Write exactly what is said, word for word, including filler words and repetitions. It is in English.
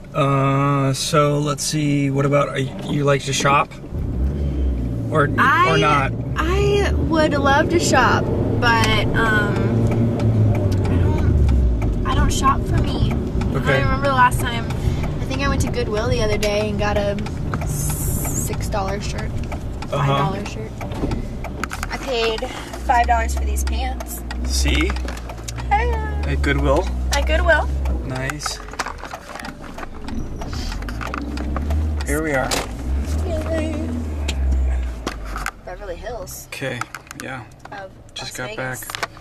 Uh, so let's see. What about are you, you like to shop, or I, or not? I would love to shop, but um, I don't. I don't shop for me. Okay. I remember the last time. I think I went to Goodwill the other day and got a six dollar shirt, five dollar Uh-huh. shirt. I paid five dollars for these pants. See, Hey, at Goodwill. at Goodwill. Nice. Here we are. Beverly Hills Okay. Yeah. of Just Las got Vegas. back.